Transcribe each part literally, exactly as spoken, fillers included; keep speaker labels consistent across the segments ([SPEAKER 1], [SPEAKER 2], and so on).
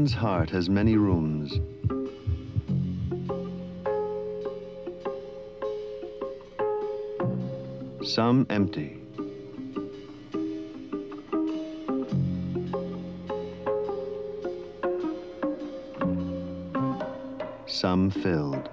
[SPEAKER 1] woman's heart has many rooms. Some empty. Some filled.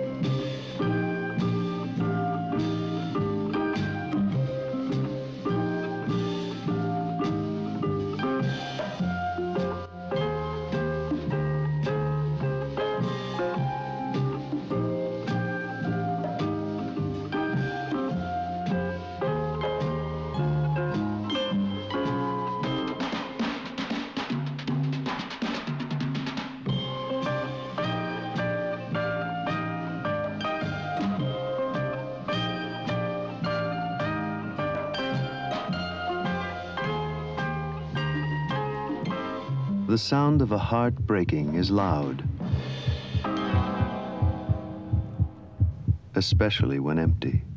[SPEAKER 1] The sound of a heart breaking is loud, especially when empty.